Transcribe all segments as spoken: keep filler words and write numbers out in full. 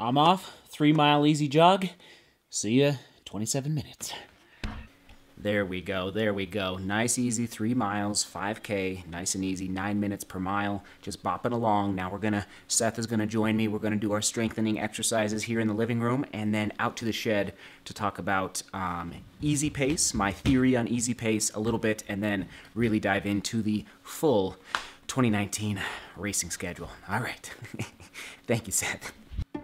I'm off. Three mile easy jog. See ya, twenty-seven minutes. There we go, there we go. Nice, easy, three miles, five K, nice and easy, nine minutes per mile, just bopping along. Now we're gonna, Seth is gonna join me. We're gonna do our strengthening exercises here in the living room and then out to the shed to talk about um, easy pace, my theory on easy pace a little bit, and then really dive into the full twenty nineteen racing schedule. All right, thank you, Seth.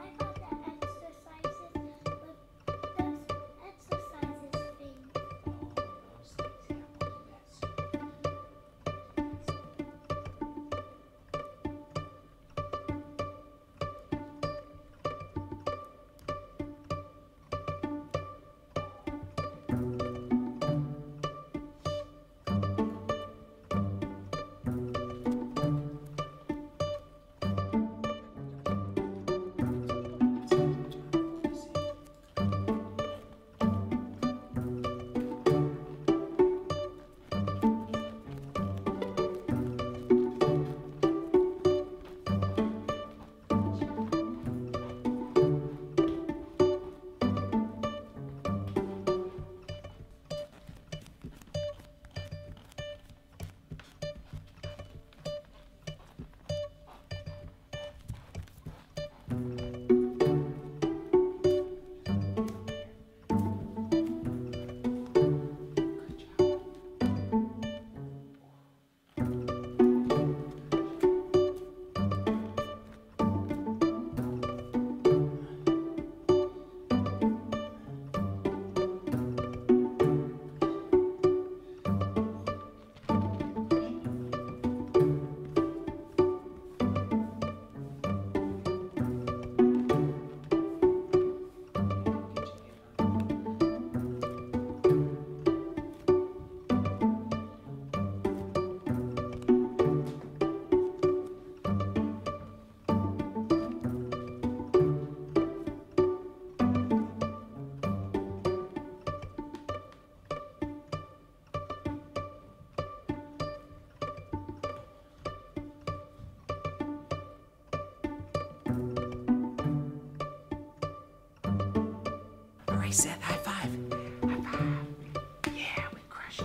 Seth, high five. High five. Yeah, we crushed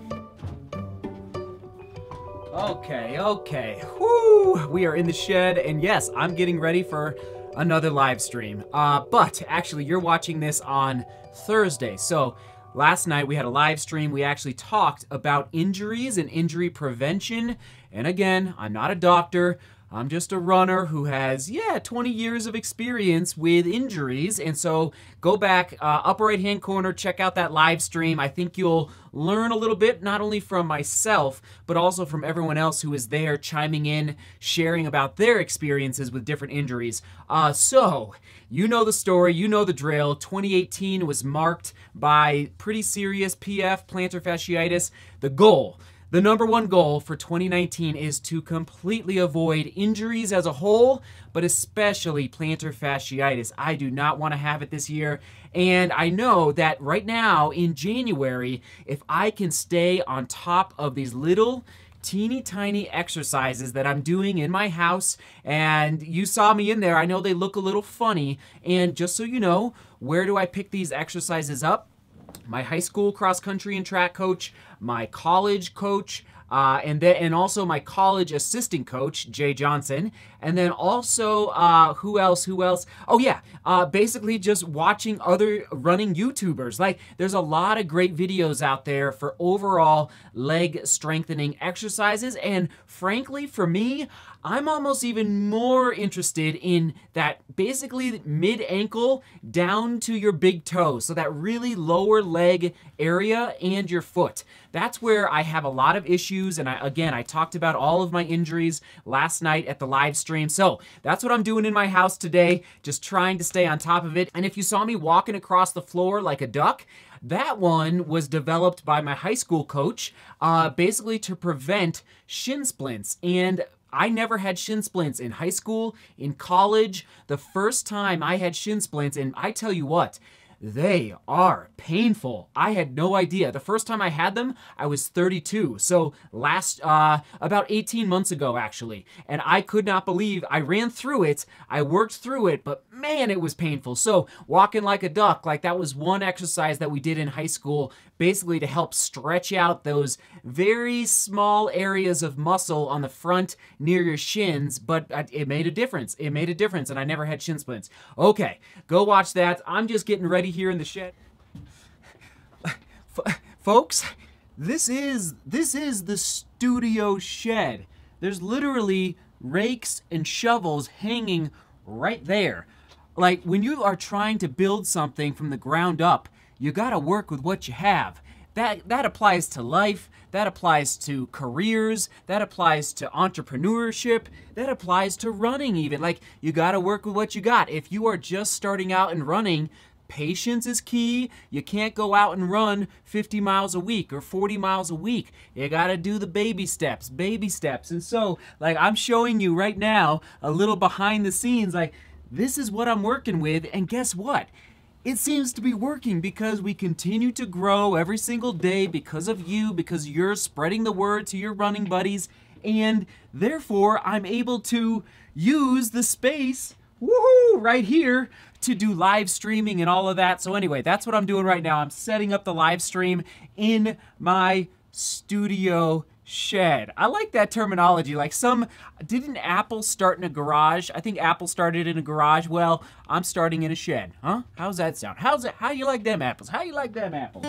it. Okay, okay. Whoo! We are in the shed, and yes, I'm getting ready for another live stream. Uh, but actually, you're watching this on Thursday. So last night we had a live stream. We actually talked about injuries and injury prevention. And again, I'm not a doctor. I'm just a runner who has, yeah, twenty years of experience with injuries. And so go back, uh, upper right-hand corner, check out that live stream. I think you'll learn a little bit, not only from myself, but also from everyone else who is there chiming in, sharing about their experiences with different injuries. Uh, so, you know the story, you know the drill. twenty eighteen was marked by pretty serious P F, plantar fasciitis. The goal. The number one goal for twenty nineteen is to completely avoid injuries as a whole, but especially plantar fasciitis. I do not want to have it this year, and I know that right now in January, if I can stay on top of these little teeny tiny exercises that I'm doing in my house, and you saw me in there, I know they look a little funny, and just so you know, where do I pick these exercises up? My high school cross country and track coach, my college coach, uh, and then and also my college assistant coach, Jay Johnson, and then also uh, who else? Who else? Oh yeah, uh, basically just watching other running YouTubers. Like there's a lot of great videos out there for overall leg strengthening exercises, and frankly, for me, I'm almost even more interested in that basically mid-ankle down to your big toe, so that really lower leg area and your foot. That's where I have a lot of issues, and I, again, I talked about all of my injuries last night at the live stream, so that's what I'm doing in my house today, just trying to stay on top of it. And if you saw me walking across the floor like a duck, that one was developed by my high school coach, uh, basically to prevent shin splints. And I never had shin splints in high school, in college. The first time I had shin splints, and I tell you what, they are painful. I had no idea. The first time I had them, I was thirty-two. So last, uh, about eighteen months ago, actually. And I could not believe I ran through it. I worked through it, but man, it was painful. So walking like a duck, like that was one exercise that we did in high school, basically to help stretch out those very small areas of muscle on the front near your shins, but it made a difference. It made a difference, and I never had shin splints. Okay, go watch that. I'm just getting ready here in the shed. F folks, this is, this is the studio shed. There's literally rakes and shovels hanging right there. Like, when you are trying to build something from the ground up, you gotta work with what you have. That, that applies to life, that applies to careers, that applies to entrepreneurship, that applies to running even. Like, you gotta work with what you got. If you are just starting out and running, patience is key. You can't go out and run fifty miles a week or forty miles a week. You gotta do the baby steps, baby steps. And so, like, I'm showing you right now a little behind the scenes, like, this is what I'm working with, and guess what? It seems to be working because we continue to grow every single day because of you, because you're spreading the word to your running buddies, and therefore I'm able to use the space, woohoo, right here to do live streaming and all of that. So anyway, that's what I'm doing right now. I'm setting up the live stream in my studio shed. I like that terminology. Like some, didn't Apple start in a garage? I think Apple started in a garage. Well, I'm starting in a shed. Huh? How's that sound? How's it? How you like them apples? How you like them apples?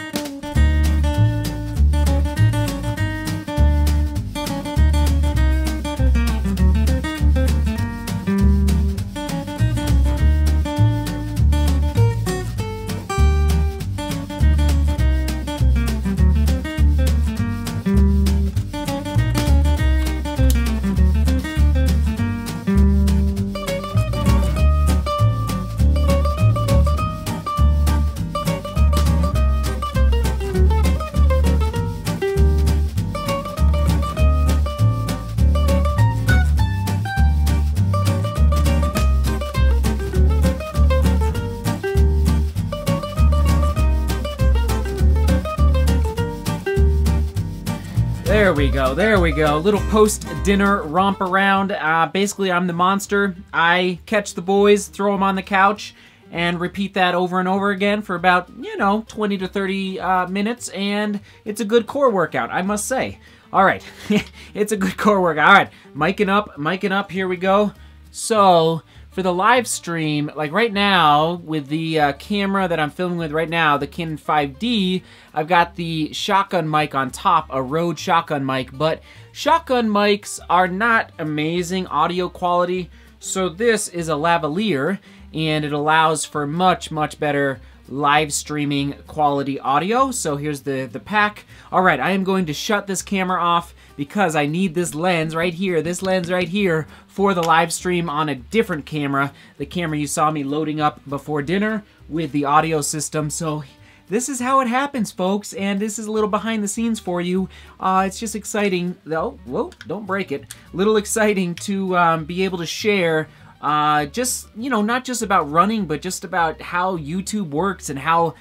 There we go, there we go. Little post-dinner romp around. Uh, basically, I'm the monster. I catch the boys, throw them on the couch, and repeat that over and over again for about, you know, twenty to thirty uh, minutes, and it's a good core workout, I must say. All right, it's a good core workout. All right, miking up, miking up, here we go. So, for the live stream, like right now, with the uh, camera that I'm filming with right now, the Canon five D, I've got the shotgun mic on top, a Rode shotgun mic, but shotgun mics are not amazing audio quality, so this is a lavalier, and it allows for much, much better live streaming quality audio. So here's the, the pack. All right, I am going to shut this camera off because I need this lens right here, this lens right here, for the live stream on a different camera, the camera you saw me loading up before dinner with the audio system. So this is how it happens, folks, and this is a little behind the scenes for you. Uh, it's just exciting, though, whoa, don't break it, a little exciting to um, be able to share uh, just, you know, not just about running, but just about how YouTube works and how,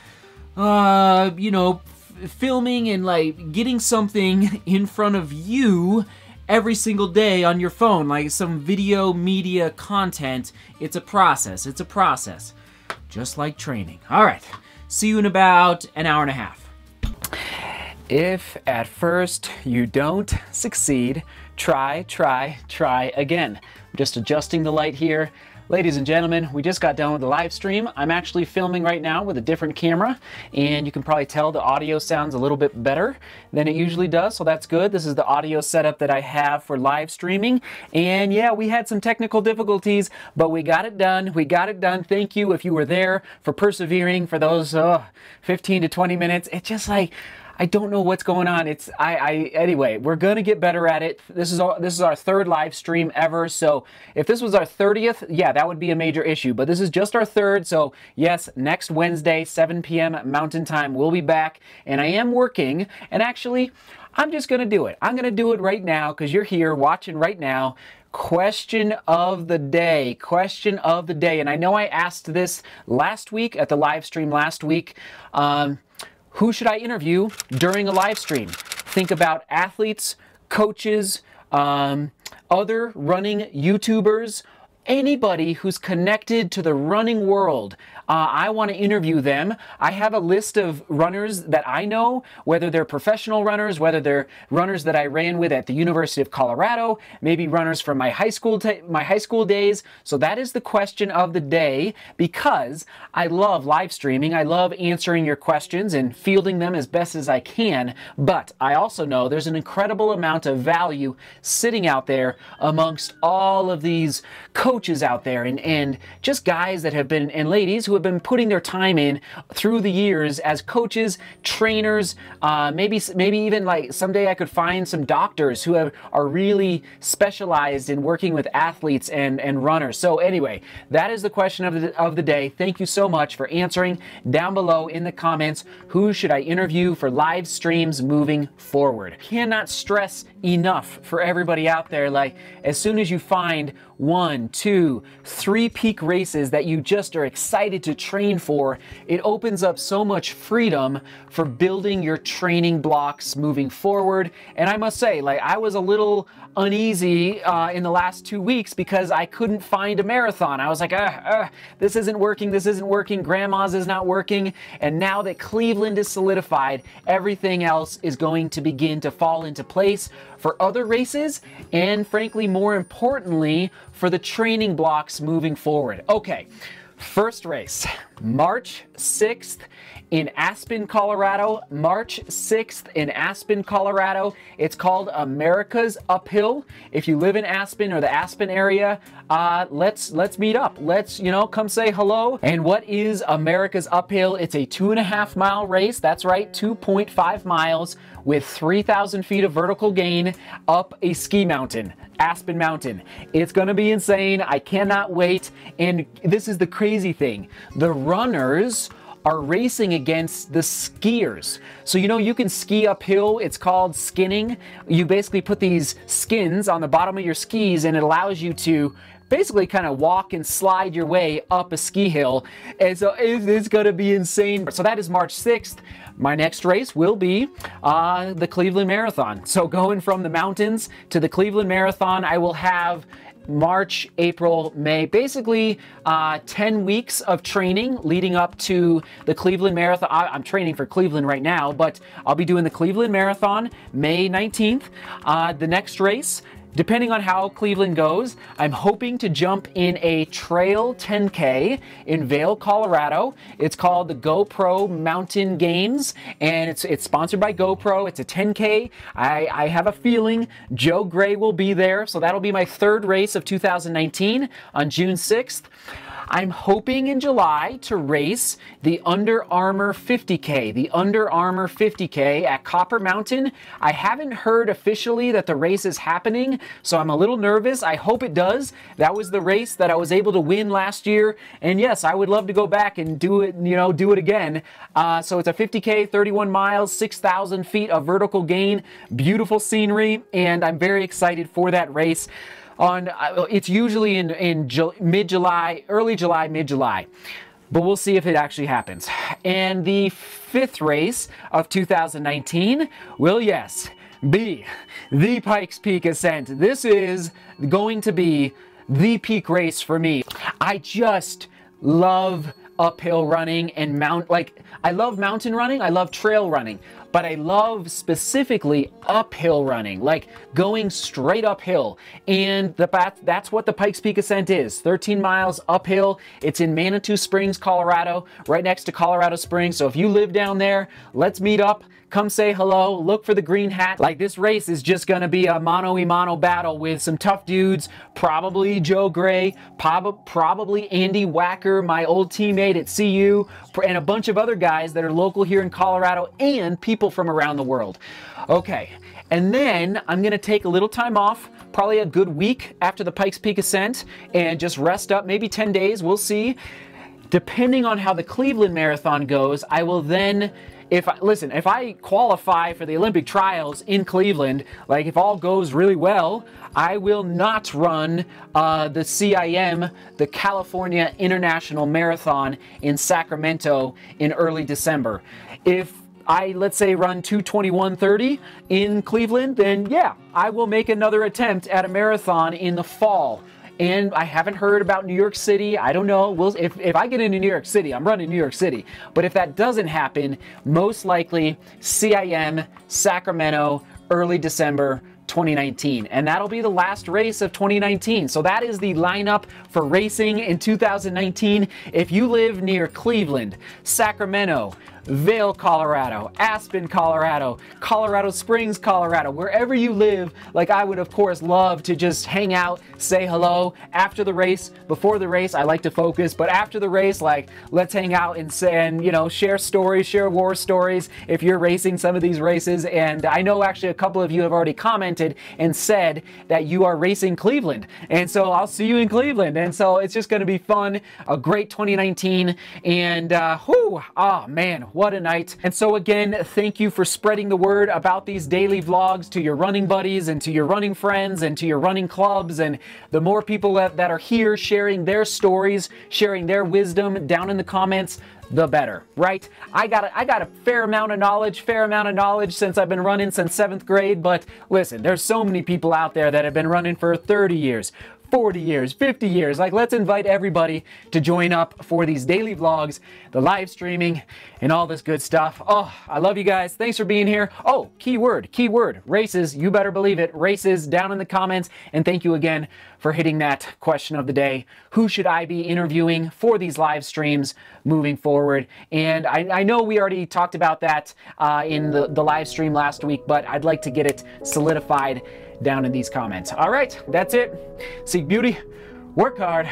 uh, you know, filming and like getting something in front of you every single day on your phone, like some video media content. It's a process, it's a process, just like training. All right, see you in about an hour and a half. If at first you don't succeed, try, try, try again. I'm just adjusting the light here. Ladies and gentlemen, we just got done with the live stream. I'm actually filming right now with a different camera, and you can probably tell the audio sounds a little bit better than it usually does, so that's good. This is the audio setup that I have for live streaming, and yeah, we had some technical difficulties, but we got it done. We got it done. Thank you if you were there for persevering for those uh, fifteen to twenty minutes. It's just like, I don't know what's going on. It's I, I anyway, we're gonna get better at it. This is all, this is our third live stream ever. So if this was our thirtieth, yeah, that would be a major issue. But this is just our third. So yes, next Wednesday, seven P M Mountain Time, we'll be back. And I am working. And actually, I'm just gonna do it. I'm gonna do it right now because you're here watching right now. Question of the day. Question of the day. And I know I asked this last week at the live stream last week. Um, who should I interview during a live stream? Think about athletes, coaches, um, other running YouTubers, anybody who's connected to the running world. Uh, I want to interview them. I have a list of runners that I know, whether they're professional runners, whether they're runners that I ran with at the University of Colorado, maybe runners from my high school my high school days. So that is the question of the day, because I love live streaming. I love answering your questions and fielding them as best as I can. But I also know there's an incredible amount of value sitting out there amongst all of these coaches out there and, and just guys that have been, and ladies who have been putting their time in through the years as coaches, trainers, uh, maybe maybe even like someday I could find some doctors who have, are really specialized in working with athletes and, and runners. So anyway, that is the question of the, of the day. Thank you so much for answering down below in the comments. Who should I interview for live streams moving forward? Cannot stress enough for everybody out there, like as soon as you find one, two, three peak races that you just are excited to train for, it opens up so much freedom for building your training blocks moving forward. And I must say, like, I was a little uneasy uh, in the last two weeks because I couldn't find a marathon. I was like, uh, uh, this isn't working, this isn't working, Grandma's is not working. And now that Cleveland is solidified, everything else is going to begin to fall into place for other races, and frankly, more importantly, for the training blocks moving forward. Okay, first race, March sixth in Aspen, Colorado. March sixth in Aspen, Colorado. It's called America's Uphill. If you live in Aspen or the Aspen area, uh, let's let's meet up. Let's, you know, come say hello. And what is America's Uphill? It's a two and a half mile race. That's right, two point five miles with three thousand feet of vertical gain up a ski mountain, Aspen Mountain. It's gonna be insane. I cannot wait. And this is the crazy thing. The runners are racing against the skiers. So, you know, you can ski uphill. It's called skinning. You basically put these skins on the bottom of your skis and it allows you to basically kind of walk and slide your way up a ski hill. And so it's gonna be insane. So that is March sixth. My next race will be uh, the Cleveland Marathon. So going from the mountains to the Cleveland Marathon, I will have March, April, May, basically uh, ten weeks of training leading up to the Cleveland Marathon. I, I'm training for Cleveland right now, but I'll be doing the Cleveland Marathon May nineteenth. Uh, the next race, depending on how Cleveland goes, I'm hoping to jump in a trail ten K in Vail, Colorado. It's called the GoPro Mountain Games, and it's it's sponsored by GoPro. It's a ten K. I, I have a feeling Joe Gray will be there, so that'll be my third race of two thousand nineteen on June sixth. I'm hoping in July to race the Under Armour fifty K, the Under Armour fifty K at Copper Mountain. I haven't heard officially that the race is happening, so I'm a little nervous. I hope it does. That was the race that I was able to win last year, and yes, I would love to go back and do it, you know, do it again. Uh, so it's a fifty K, thirty-one miles, six thousand feet of vertical gain, beautiful scenery, and I'm very excited for that race. On, uh, it's usually in, in mid-July, early July, mid-July. But we'll see if it actually happens. And the fifth race of two thousand nineteen will, yes, be the Pikes Peak Ascent. This is going to be the peak race for me. I just love uphill running and mount, like, I love mountain running, I love trail running, but I love specifically uphill running, like going straight uphill. And the, that's what the Pikes Peak Ascent is, thirteen miles uphill. It's in Manitou Springs, Colorado, right next to Colorado Springs. So if you live down there, let's meet up. Come say hello, look for the green hat. Like, this race is just gonna be a mano-a-mano battle with some tough dudes, probably Joe Gray, prob probably Andy Wacker, my old teammate at C U, and a bunch of other guys that are local here in Colorado, and people from around the world. Okay, and then I'm gonna take a little time off, probably a good week after the Pikes Peak Ascent, and just rest up, maybe ten days, we'll see. depending on how the Cleveland Marathon goes, I will then, if I, listen, if I qualify for the Olympic trials in Cleveland, like if all goes really well, I will not run uh, the C I M, the California International Marathon in Sacramento in early December. If I, let's say, run two twenty-one thirty in Cleveland, then yeah, I will make another attempt at a marathon in the fall. And I haven't heard about New York City. I don't know. We'll, if, if I get into New York City, I'm running New York City. But if that doesn't happen, most likely C I M, Sacramento, early December twenty nineteen. And that'll be the last race of twenty nineteen. So that is the lineup for racing in two thousand nineteen. If you live near Cleveland, Sacramento, Vail, Colorado, Aspen, Colorado, Colorado Springs, Colorado, wherever you live, like I would of course love to just hang out, say hello after the race. Before the race, I like to focus, but after the race, like let's hang out and say, and you know, share stories, share war stories if you're racing some of these races. And I know actually a couple of you have already commented and said that you are racing Cleveland. And so I'll see you in Cleveland. And so it's just going to be fun, a great twenty nineteen. And uh, whew, oh man, what a night. And so again, thank you for spreading the word about these daily vlogs to your running buddies and to your running friends and to your running clubs. And the more people that, that are here sharing their stories, sharing their wisdom down in the comments, the better, right? I got a, I got a fair amount of knowledge, fair amount of knowledge since I've been running since seventh grade. But listen, there's so many people out there that have been running for thirty years, forty years, fifty years. Like, let's invite everybody to join up for these daily vlogs, the live streaming, and all this good stuff. Oh, I love you guys. Thanks for being here. Oh, key word, key word, races. You better believe it. Races down in the comments. And thank you again for hitting that question of the day. Who should I be interviewing for these live streams moving forward? And I, I know we already talked about that uh, in the, the live stream last week, but I'd like to get it solidified down in these comments. All right, that's it. Seek beauty, work hard,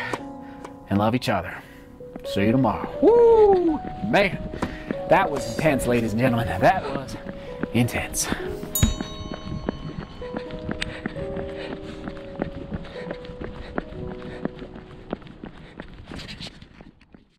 and love each other. See you tomorrow. Woo! Man, that was intense, ladies and gentlemen. That was intense.